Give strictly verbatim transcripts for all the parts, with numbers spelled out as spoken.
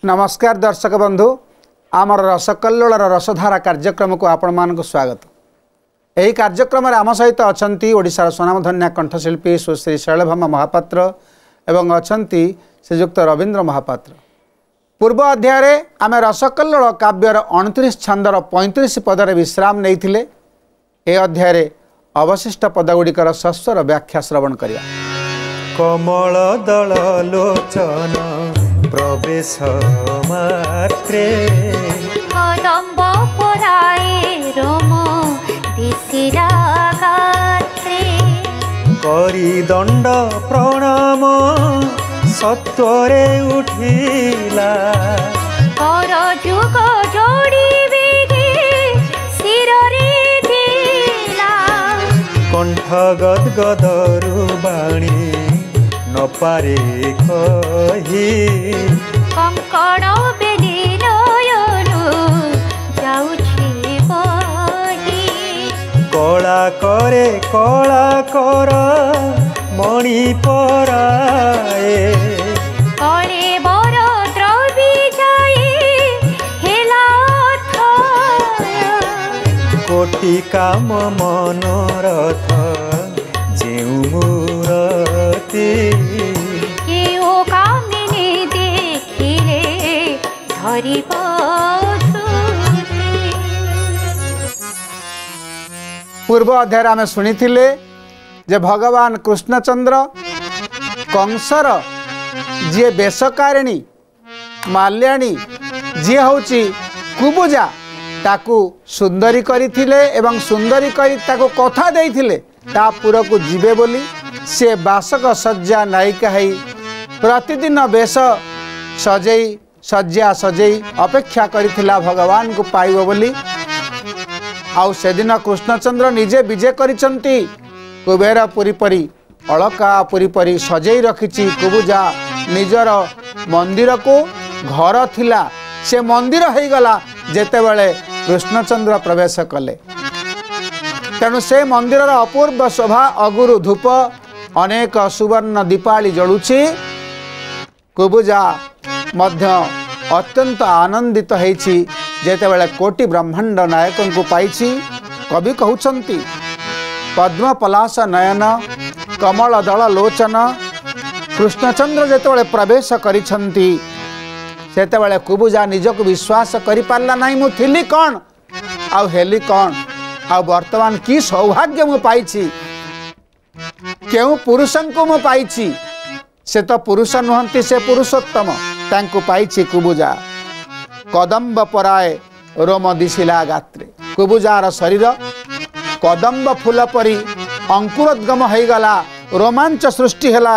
नमस्कार दर्शक बंधु आमर रसकल्लोल रसधारा कार्यक्रम को आपण मान स्वागत। यही कार्यक्रम आम सहित अच्छा ओडिशार स्वनामधन्या कंठशिल्पी सुश्री शैलभामा महापात्र एवं अच्छा श्रीजुक्त रवींद्र महापात्र। पूर्व अध्याय आम रसकल्लोल काव्यर अणतीस छंदर पैंतीस पदर विश्राम नहीं ए अध्याय अवशिष्ट पदगुड़िकर सस्वर व्याख्या श्रवण करिया। कमल दल लोचन प्रवेश मात्रे कदम्ब पराए रोम दिशिरा गात्रे करी दंड प्रणाम सत्वरे उठिला कर जुग जोड़ी बेगे शिररे दिला कंठ गदगदरु बाणी न पारे कही कंकण बेली नयनु जाउछि बही कला करे कला कर मणि पराए कले बर द्रवी जाए हेला कोटि काम मनोरथ जेउ मूरति केओ कामिनी देखिले धरिब पूर्व अध्याय आम शुणी जे भगवान कृष्णचंद्र कंसर जी बेशकारिणी माल्याणी जी हूँ कुबुजा ताकू सुंदरी करथिले एवं सुंदरी करी ताकू कथा देइथिले ता पुर को जीवे बोली से बासक सज्जा नायिका है प्रतिदिन बेश सजई सज्जा सजई अपेक्षा करिथिला भगवान को पाइब बोली। आउ सेदिन कृष्णचंद्र निजे विजय करिसंती कुबेर पुरी परी अलका पुरी परी सजई रखिछि कुबुजा निजर मंदिर को घर थिला से मंदिर हो गला जेते बेले कृष्णचंद्र प्रवेश कले तेणु से मंदिर अपूर्व शोभा अगुरु धूप अनेक सुवर्ण दीपाली जलुछि कुबुजा मध्य अत्यंत आनंदित होइछि जेते बेले कोटि ब्रह्मांड नायक को पाइछि। कवि कहउछंती पद्म पलाश नयन कमल दल लोचन कृष्णचंद्र जेते प्रवेश करिछंती सेते बेले कुबुजा निजक विश्वास करि पारला नाही मु थिली कोन आउ हेली कोन आउ वर्तमान की सौभाग्य मु पाइछि केउ पुरुषन को मु पाइछि से तो पुरुष नुहंती से पुरुषोत्तम तांको पाइछि कुबुजा कदम्ब पराए रोम दिशिला गात्रे कुबुजार शरीर कदम्ब फूल परी अंकुरोद्गम हो गला रोमांच सृष्टि हैला।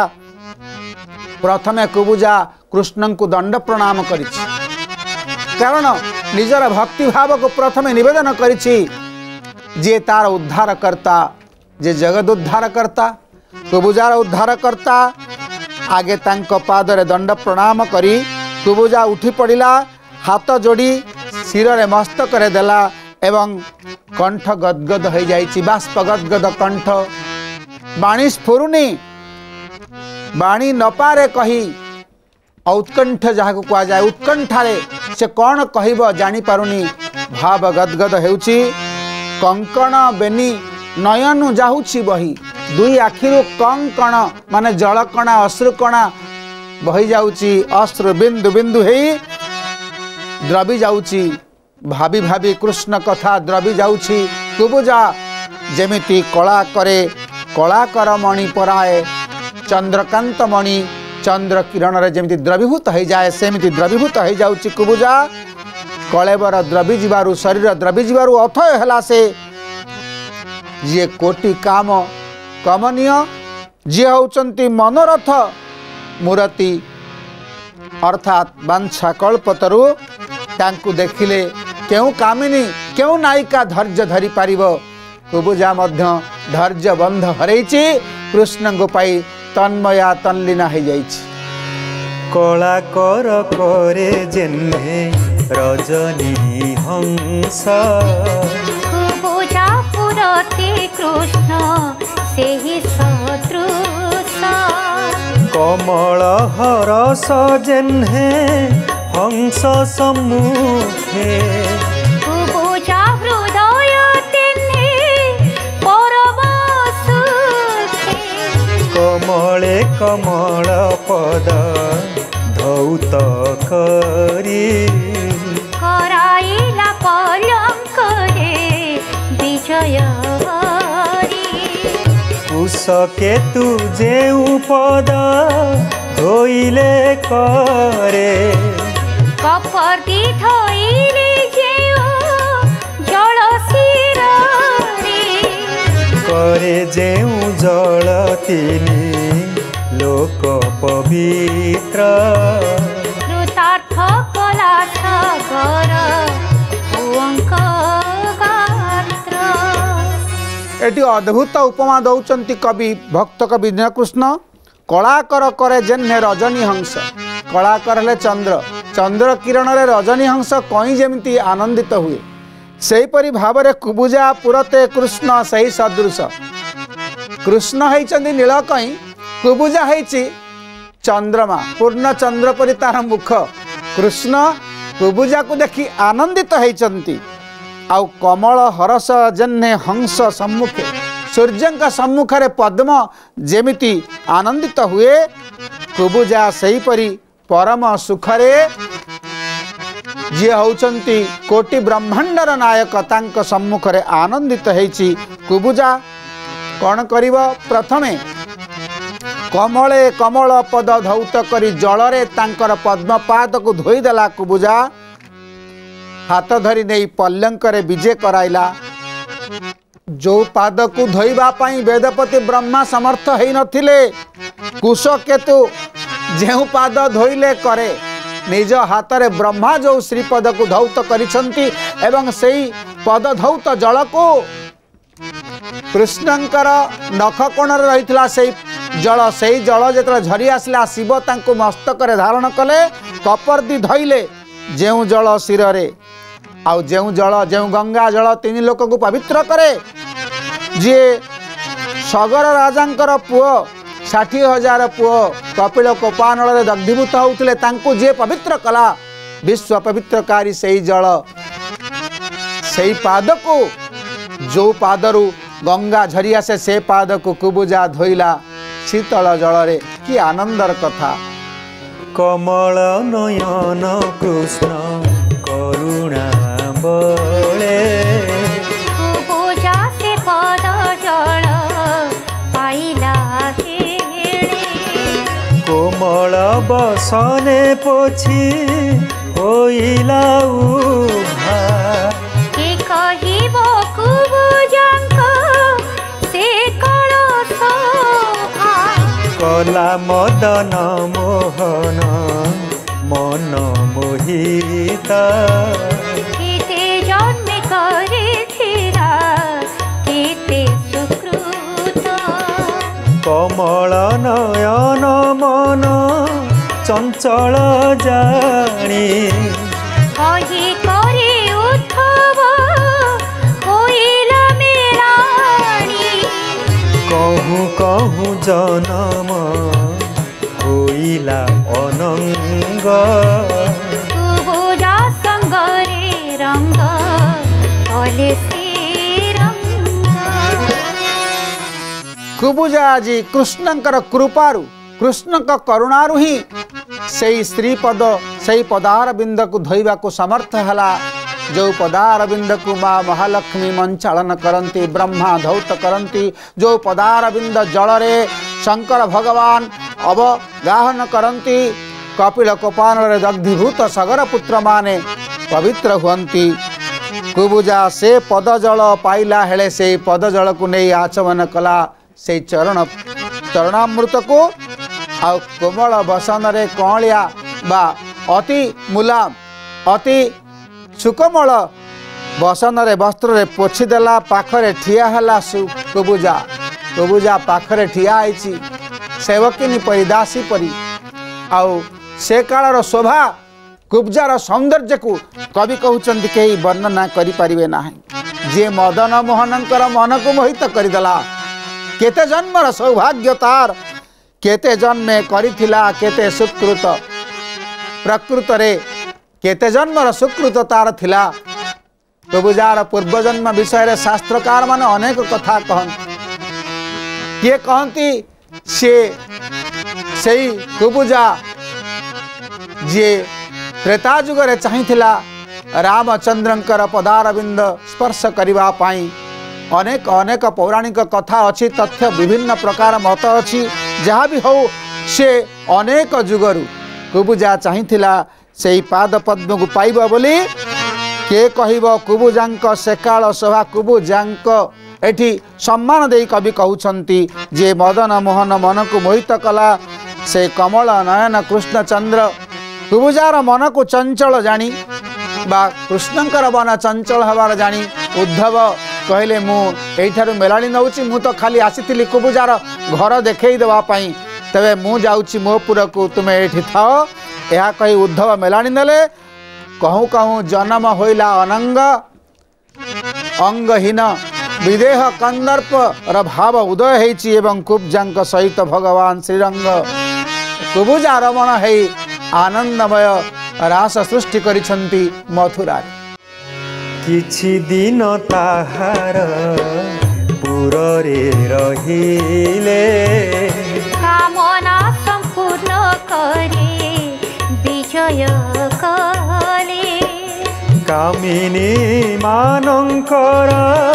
प्रथमे कुबुजा कृष्ण को दंड प्रणाम करिछि कारण निजर भक्ति भाव को प्रथमे निवेदन करिछि जे तार उद्धार करता जे जगत उद्धार करता कुबुजार उद्धार करता आगे तांको पादरे दंड प्रणाम करी कुबुजा उठी पड़िला हाथ जोड़ी शिर रे मस्तक रे देला एवं कंठ गदगद हो जाइछि बाष्प गदगद कंठ बाणी स्फुरुनी बाणी नपारे कही उत्कंठ जहाँ को कह जाए उत्कंठारे से कौन कहब जानी पारुनी भाव गदगद हेउछि कंकण बेनी नयनु जाहुछि बही दुई आखिरु कंकण माने जलकणा अश्रुकणा बही जाउछि अश्रु बिंदु बिंदु हेई द्रवी जाउछि भाभी भाभी कृष्ण कथा द्रवी जाउछि कुबुजा जेमिति कला करे कला कर मणि पराए चंद्रकांत मणि चंद्र किरण रे जेमिति द्रवीभूत हो जाए सेमिति द्रवीभूत हो जाउछि कुबुजा कलेबर द्रवी जीवारु शरीर द्रवी जीवारु अथय हला से जे कोटि काम कमनीय जी होउचंती मनोरथ मूर्ति अर्थात बांछा कल्पतरु तांकु देखिले केउ कामिनी केउ नायिका धैर्य धरी पारिबो कुबुजा मध्य धैर्य बंध हरैछि कृष्ण को पाई तन्मया तन्लीना हो जाइछि कला कर करे जेन्हे रजनी हंस कुबुजा पुरते कृष्ण सेहि सदृश कमल हरस जेन्हे हंस सम्मुखे कुबुजा हृदय तेने परम सुखे कमले कमल पद धौत करी कराइला कलंक रे विजय हरि कुशकेतु जेउ पद धोइले करे कपर्दी धोइले जेउ जल शिर रे करे जेउ जल तिनी लोक पवित्र कृतार्थ कला सागर ओंक गात्र एटी अद्भुत उपमा दौचंती कवि भक्त कवि दीनकृष्ण। कलाकर करे जेन्हे रजनी हंस कलाकर हेले चंद्र चंद्र किरण रे रजनी हंस कई जेमिति आनंदित हुए सेहीपरि भावरे कुबुजा पुरते कृष्ण सही सदृश कृष्ण हेइचंदी नीलकई कुबुजा हेइची चंद्रमा पूर्ण चंद्र परि तार मुख कृष्ण कुबुजा को देखि आनंदित हेइचंती आउ कमल हरस जेन्हे हंस सम्मुखे सूर्य सम्मुखरे पद्म जेमिति आनंदित हुए कुबुजा सेहीपरि परम सुखरे जी होउचंती कोटि ब्रह्मांडर नायक तांक सम्मुखरे आनंदित हेइची कुबुजा कौन करिव प्रथमे कमले कमल पद धौत करी जलरे तांकर पद्मपाद को धोईदेला कुबुजा हाथ धरी नहीं पल्लंकरे विजे कराइला जो पाद को धोइबा पाई वेदपति ब्रह्मा समर्थ हेई नथिले कुशकेतु जेउ पाद धोइले करे निज हाथ रे ब्रह्मा जो श्रीपद को धौत करिसंती एवं सेई पद धौत जल को कृष्णंकर नख कोणर रहितला सेई जल सेई जल जेतरा झरी आसला शिव तांको मस्तक रे धारण कले कपर्दी धइले जेउ जल शिर रे आउ जेउ जल जेउ गंगा जल तीन लोक को पवित्र करे जे सगर राजांकर पुओ षाठी हजार पुओ कपिल कोपानल दग्धीभूत होउतले तांको जे पवित्र कला विश्व पवित्रकारी सेई जल सेई पाद को जो पादरु गंगा झरी आसे से पाद को कुबुजा धोइला शीतल जल रे कि आनंदर कथा। कमल नयन कृष्ण करुणा बले कुबुजा से पद जल पाइला हेणे कोमल बसने पोछि होइला उभा के कहिबो कुबुजांक से कलश शोभा कला मदन मोहन मन मोहिता केते जन्मे करिथिला केते सुकृत कमल नयन मन चंचल जानी कही करे उद्धव होइला मेलाणी कहूँ कहूँ जनम होइला अनंग कुबुजा संगरे रंग कले से रंग कुबुजा जी कृष्णंकर कृपारु कृष्ण का करुणारु ही सही श्रीपद सही पदार बिंद को धोइबा को समर्थ हला जो पदार बिंद को माँ महालक्ष्मी मंचालन करती ब्रह्मा धौत करती जो पदार बिंद जल रे शंकर भगवान अवगाहन करती कपिल कोपान रे दग्धीभूत सगर पुत्र माने पवित्र हुअंती कुबुजा से पद जल पाइला हेले से पद जल को नहीं आचमन कला से चरण चरणामृत को आ कोमल बसन रे कौलिया बा अति मुलाम अति सुकोमल बसन रे वस्त्र रे पोछीदेला पाखरे ठिया हला कुबुजा कुबुजा पाखरे ठिया आईची सेवकिनी परी दासी परी आउ से कालर शोभा कुबजार सौंदर्य को कवि कहउचंती केही वर्णना करि परिबे नाही जे मदन मोहनंकर मन को मोहित करिदेला केते जन्मर सौभाग्य तार केते जन्मे करिथिला केते सुकृत प्रकृत रे केते जन्मर सुकृत तार थिला। कुबुजार पूर्वजन्म विषय शास्त्रकार मान अनेक कथा कहते। किए कहती से सही कुबुजा जी त्रेता जुगरे चाहिथिला रामचंद्रंकर पदारविंद स्पर्श करिबा पाई। अनेक अनेक पौराणिक कथा अच्छी, तथ्य विभिन्न प्रकार मत अच्छी। जहाँ भी हो से अनेक जुगरु कुबुजा चाहिथिला सेई पाद पद्म को पाइब बोली। के कहिब कुबुजांक सेकाल सभा कुबुजांक एठी सम्मान दे कवि कहउछंती जे मदन मोहन मन को मोहित कला से कमल नयन कृष्णचंद्र। कुबुजार मन को चंचल जानी बा कृष्णंकर मन चंचल हबार जानी उद्धव कहले मु एठारु मेलाणी नउची, मु तो खाली आसीथिली कुबुजार घर देखई देवा पई, तबे मु जाउची मोपुर को तुमे एठी थाओ। यह कही उद्धव मेलाणी नेले। कहूँ कहूँ जन्म होइला अनंग अंगहीन विदेह कंदर्प र भाव उदय हेछि एवं कुब्जांक सहित भगवान श्रीरंग कुबुजा रमण है आनंदमय रास सृष्टि करिछंती मथुरा। किछि दिन ताहार पुररे रहिले कामना संपूर्ण करे विजय कले। कामिनी मानंकर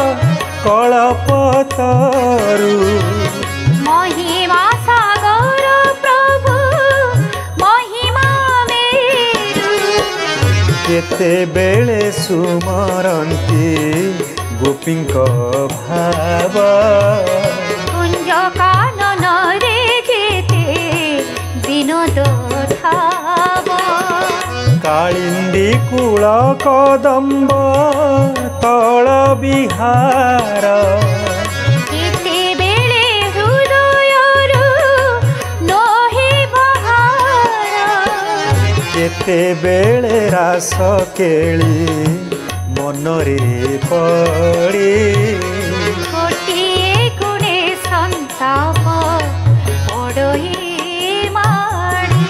कळपतरु महिमा सागर प्रभु महिमा मेरु। केते बेले सुमरंती गोपींक भाव कुंज कानन रे जेते विनोद ठाव। कालिंदी कूल कदम्ब तल विहार केते बेले हृदयरु नहे बहार। केते बेले रास केली मनरे पड़ी गोटिए गुणे संताप पड़ही माड़ी।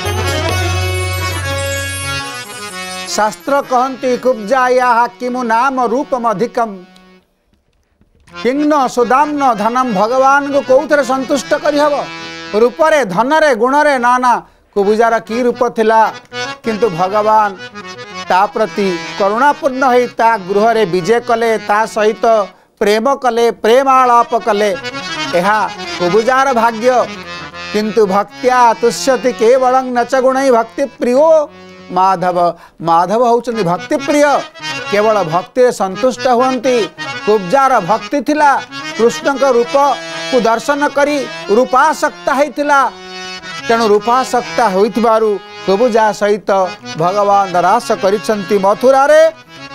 शास्त्र कहती कुब्जाया किमु नाम रूपम अधिकम किन्न सुदाम्न धनम। भगवान को कौथरे संतुष्ट करहब? रूपरे धनरे गुणरे नाना। कुबुजार की रूप थिला, किंतु भगवान ता प्रति करुणापूर्ण होई ता गृह रे विजय कले, ता सहित प्रेम कले, प्रेमालाप कले। एहा कुबुजार भाग्य। किंतु भक्त्या तुष्यति केवलं न च गुणै भक्ति प्रियो माधव। माधव होउचंदी भक्ति प्रिय, केवल भक्ति संतुष्ट हुअंती। कुब्जार भक्ति थिला, कृष्ण का रूप को दर्शन करी रूपासक्ता होइथिला। तेणु रूपासक्ता होइथिबारु कुबुजा सहित भगवान रास करिछंती मथुरा रे।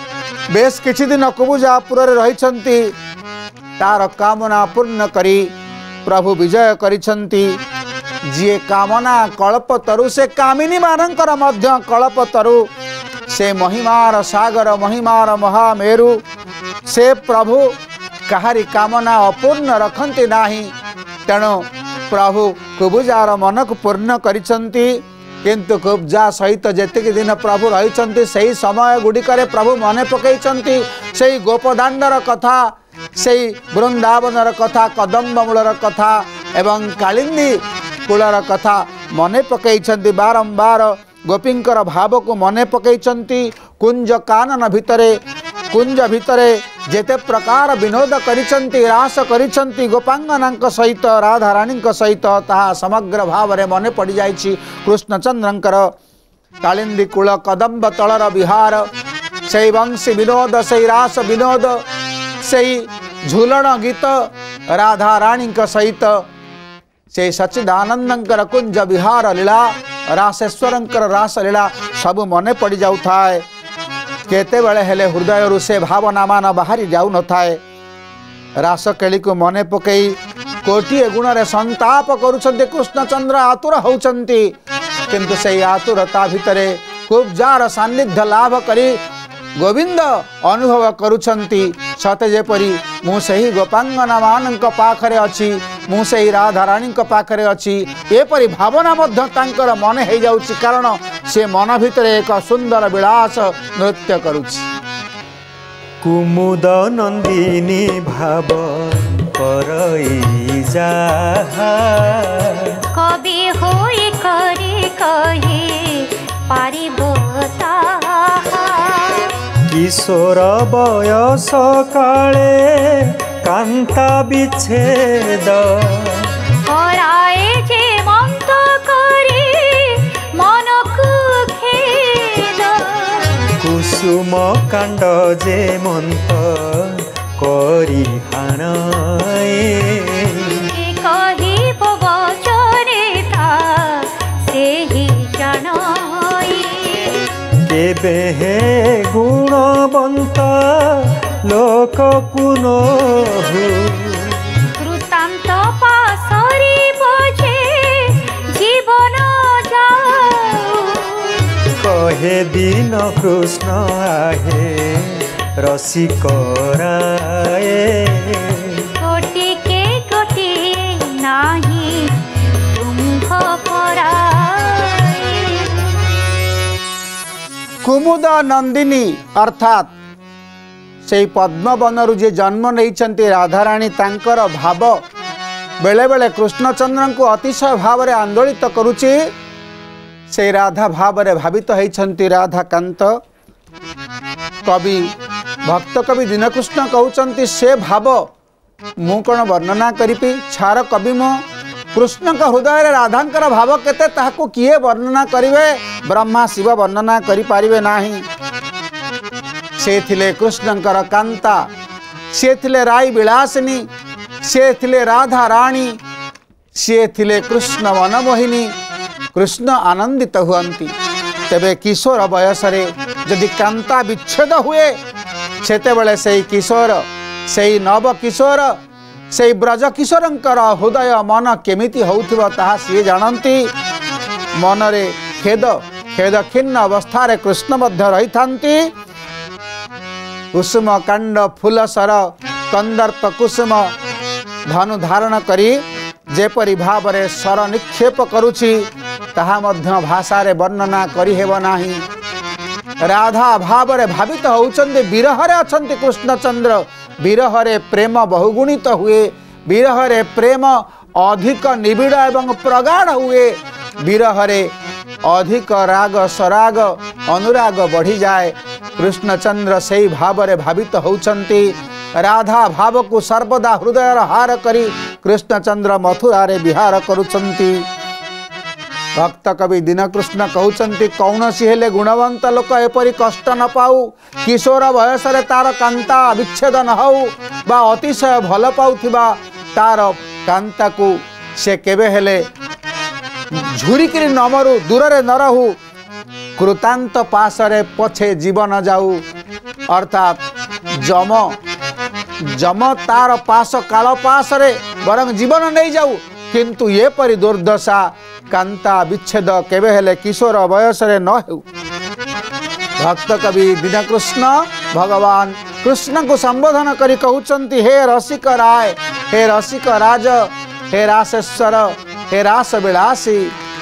बेस किछि दिन कुबुजापुर रे रहिछंती। तार कामना पूर्ण करी प्रभु विजय करिछंती। जी कामना कल्पतरु से कामिनी मानकर मध्य कल्पतरु से महिमार सागर महिमार महामेरु से प्रभु कहारी कामना अपूर्ण रखंती नाही। तेणु प्रभु कुबुजार मन को पूर्ण करिछंती। किंतु कुब्जा सहित जेतिक दिन प्रभु रहिछंती सही समय गुड़िकरे प्रभु मने पकईछंती सही गोपदाण्डर कथा, सही वृंदावनर कथा, कदम्ब मूलर कथा एवं कालिंदी कूलर कथा मने पकईछंती। बारंबार गोपींकर भाव को मने पकईछंती। कुंज कानन भितरे कुंज भितरे जेते प्रकार विनोद करिछंती, रास करिछंती गोपांगनांक सहित, राधा रानींक सहित, ताहा समग्र भाव रे मने पड़ी जाइछि। कृष्णचंद्रंकर कालिंदी कूल कदम्ब तलर विहार, सेई वंशी विनोद, सेई रास विनोद, सेई झूलन गीत राधा रानींक सहित, से सच्चिदानंदंकर कुंज विहार लीला, रासेश्वरंकर रास लीला सब मने पड़ी जाउथाय। केते बेले हेले हृदय से भावना मान बाहरी जाऊ न थाए। रास केली को मने पकई कोटिए गुण रे संताप करुछंती कृष्णचंद्र, आतुर होउछंती। किंतु से आतुरता भितरे कुब्जार सान्निध्य लाभ करी गोविंद अनुभव करुछंती। सते जेपरी मु सही गोपांगना मान पाखरे अच्छी मु सही राधाराणी पाखरे अच्छी एपरी भावना मध्य तांकर मन हो जाउछि कारण से मन भितर एक सुंदर विलास नृत्य करुछि। कुमुद नंदिनी भाव करई जाहा कवि होई करी कही पारिबो ताहा किशोर बयस काले कांता विच्छेद कराए जे मन्त करी मनकु खेद कुसुम कांड जे मंत करी हाणाए कही बचने था से ही जानाई केबे हे गुणवंत लोक कुनहु कृतांत पासरी बजे जीवन जाऊ कहे दिन कृष्ण आहे रसिक राये कोटि के कोटि नाही तुम्भ पराए कुमुद नंदिनी अर्थात से पद्मवन जे जन्म नहीं राधाराणी तांकर भाव बेले बेले कृष्णचंद्र को अतिशय भाव में आंदोलित करुच्ची से राधा भाव में भावित होती राधाकांत कवि भक्त कवि दीनकृष्ण कहते से भाव मु कौन वर्णना करी छार कवि मो कृष्ण हृदय राधांकर भाव केते ताहाको किए वर्णना करिवे ब्रह्मा शिव वर्णना करि पारिबे नाही। से थिले कृष्णंकर कांता से थिले राई विलासिनी से थिले राधा राणी से थिले कृष्ण वनमोहिनी कृष्ण आनंदित हुअंती तेबे किशोर बयसरे यदि कांता विच्छेद हुए सेते बेले से किशोर से नव किशोर से ब्रज किशोरंकर हृदय मन केमिति होउथिबो ताहा सिए जानती मनरे खेद खेद खिन्न अवस्था कृष्ण मध्य रही थांती कुसुम कांड फूल सर कंदर्प कुसुम धनु धारण करी जेपरी भाव रे सर निक्षेप करुछि ताहा मध्य भाषा रे वर्णना करि हेबो नाही। राधा भाव रे भावित होउचंदे विरह रे अछंती कृष्णचंद्र विरह रे प्रेम बहुगुणित हुए विरह रे प्रेम अधिक निबिड़ एवं प्रगाढ़ हुए विरह रे अधिक राग सराग अनुराग बढ़ी जाए कृष्णचंद्र से भाव रे भावित होउचंती राधा भाव को सर्वदा हृदय हार करी कृष्णचंद्र मथुरा रे विहार करुचंती। भक्त कवि दीनकृष्ण कहउचंती कौनसी हेले गुणवंत लोक एपरी कष्ट न पाऊ किशोर बयस रे तार कांता विच्छेद न हो बा अतिशय भल पाउथिबा तार कांता को से केबे हेले झुरिकिरी न मरु दूर रे न रहू कृतांत पासरे पछे जीवन जाऊ अर्थात जम जम तार पास काल पासरे बरं जीवन नहीं जाऊ किंतु ये परी दुर्दशा कांता विच्छेद केबे हेले किशोर बयस रे न हेउ। भक्त कवि दीनकृष्ण भगवान कृष्ण को संबोधन करी कहउचंती हे रसिक राय हे रसिक राज हे रासेश्वर हे रास विलासी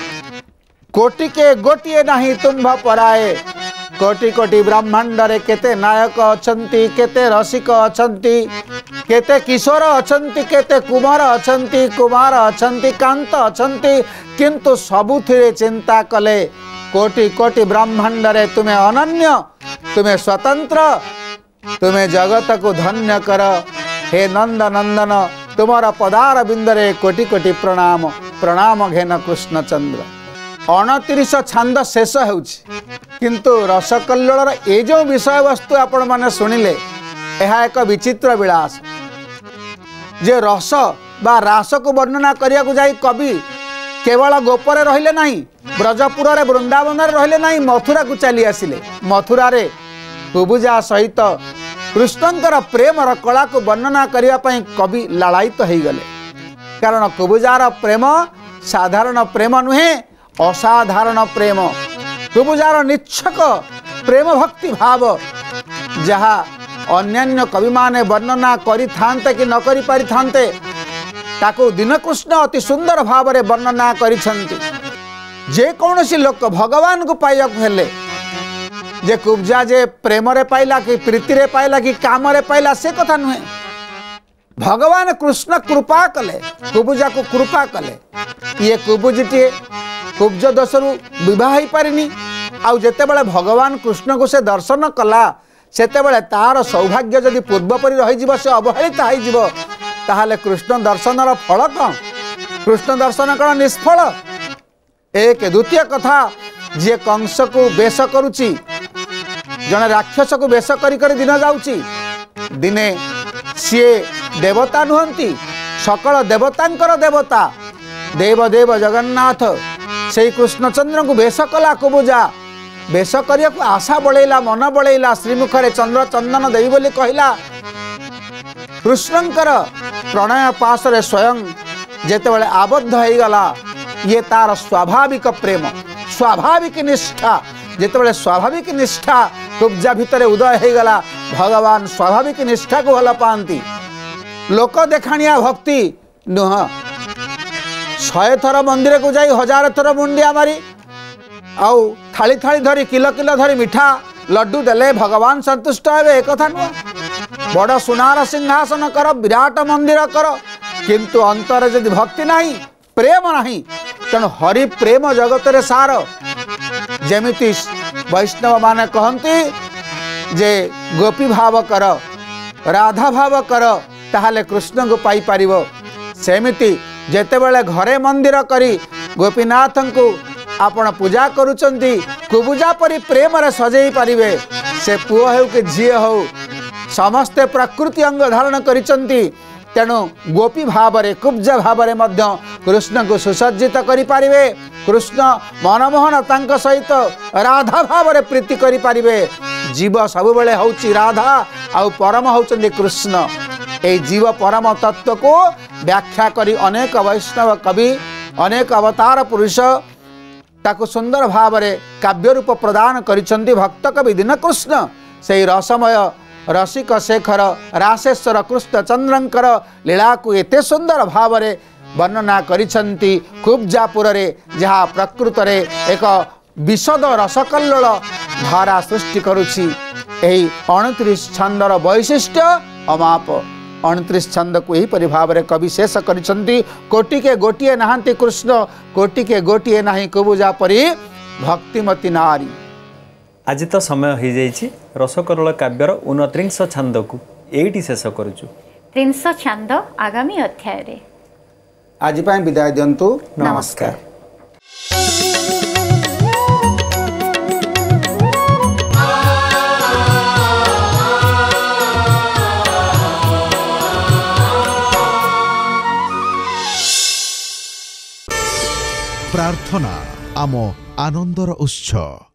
कोटि के गोटिए नहीं तुम्भ पराए कोटि कोटि ब्रह्मांड रे केते नायक अछंती केते रसिक अछंती केते किशोर अछंती केते कुमार अछंती कुमार अछंती कांत अछंती किंतु सबुथिरे चिंता कले कोटि कोटि ब्रह्मांड रे तुम्हें अनन्य तुम्हें स्वतंत्र तुम्हें जगत को धन्य कर हे नंद नंदन तुम्हारा पदार बिंदरे कोटि कोटि प्रणाम प्रणाम घेन कृष्णचंद्र। अणतीस छांद शेष होउछि किंतु रसकल्लोळर ए जो विषय वस्तु आपण माने सुनिले यह एक विचित्र विलास जे रस बा रास को वर्णना करिया को जाई कवि केवल गोपरे रहिले नहीं ब्रजपुर रे वृंदावन रे रहिले नहीं मथुरा को चली आसिले मथुरा रे कुबुजा सहित कृष्णंकर प्रेम र कला को वर्णना करिया पई कवि लालायित हो गले कारण कुबुजार प्रेम साधारण प्रेम नुहे असाधारण प्रेम कुबुजार निच्छक प्रेम भक्ति भाव जहा अन्यान्य कवि माने वर्णना करि थांते कि न करि पारि थांते ताको दीनकृष्ण अति सुंदर भाव में वर्णना करिसेंती। जे कौनसी लोक भगवान को पाइया हेले जे कुब्जा जे प्रेम रे पाइला कि प्रीति रे पाइला कि काम रे पाइला से कथा नुहे। भगवान कृष्ण कृपा कले कुबुजा को कृपा कले ये कुबुजटी कुब्ज दोषरु विवाह हो पारिनी आउ जेते बेले भगवान कृष्ण को से दर्शन कला सेते बेले तार सौभाग्य जदि पूर्वपरि रही जीव से अवहेलित हो जीव ताहले कृष्ण दर्शनर फल कौन कृष्ण दर्शन कौन निष्फल। एक द्वितीय कथा जी कंस को बेश करुची जने राक्षस को बेश करी करी दिन जाउची दिने सी देवता नुहंती सकल देवतांकर देवता देव देव जगन्नाथ से कृष्णचंद्र को बेश कला कुबुजा बेश करिया को आशा बढ़ेला मन बढ़ेला श्रीमुखरे चंद्र चंदन देवी बोली कहला। कृष्णंकर प्रणय पास रे स्वयं जेतेबेले आबद्ध हो गला ये तार स्वाभाविक प्रेम स्वाभाविक निष्ठा जेतेबेले स्वाभाविक निष्ठा कुब्जा भितर उदय हो गला भगवान स्वाभाविक निष्ठा को भल पाती लोक देखाणिया भक्ति नुह शहे थर मंदिर को जाई हजार थर मुंडिया मारी आउ थाली थाली धरी किलो किलो धरी मिठा लड्डू देले भगवान संतुष्ट हे एक कथा नुह। बड़ सुनार सिंहासन कर विराट मंदिर कर किंतु अंतर जदि भक्ति नहीं प्रेम नहीं तेणु हरि प्रेम जगत रे सार जेमिति वैष्णव माने कहंती जे गोपी भाव कर राधा भाव कर ताहले कृष्ण को पाई पारिबो सेमिति जेतेबेले घरे मंदिर करी गोपीनाथ को आपण पूजा करुचंती कुबुजा परी प्रेम रे सजई पारिबे से पुओ हो कि झी हो समस्ते प्रकृति अंग धारण करिचंती तेणु गोपी भाव रे कुब्जा भाव रे मध्य कृष्ण को सुसज्जित करि पारिबे कृष्ण मनमोहन तांक सहित राधा भाव रे प्रीति करि पारिबे जीव सब बेले होची राधा आउ परम होचंदी कृष्ण ए जीव परम तत्व को व्याख्या करी अनेक वैष्णव कवि अनेक अवतार पुरुष ताको सुंदर भाव रे काव्य रूप प्रदान करिसंती भक्त कवि दीनकृष्ण से रसमय रसिक शेखर रासेश्वर कृष्ण चंद्रंकर लीला को एते सुंदर भाव रे वर्णना करिसंती कुब्जापुर रे जहाँ प्रकृत रे एक विशद रसकल्लोल धारा सृष्टि करुछि। एही अणतीस छंदर वैशिष्ट्य अमाप अणतीस छंद को यही परिभाव रे कवि शेष करिसंती कोटि के गोटिए नहांती कृष्ण कोटि के गोटिए नाही कुबुजा परी भक्तिमती नारी। आज तो समय हो जाइछि रसकल्लोल काव्यर उनत्रिंश छंद को एठी शेष करूछु त्रिंश छंद आगामी अध्याय रे। आज पाए विदाय दियंतु नमस्कार। प्रार्थना आम आनंदर उत्सव।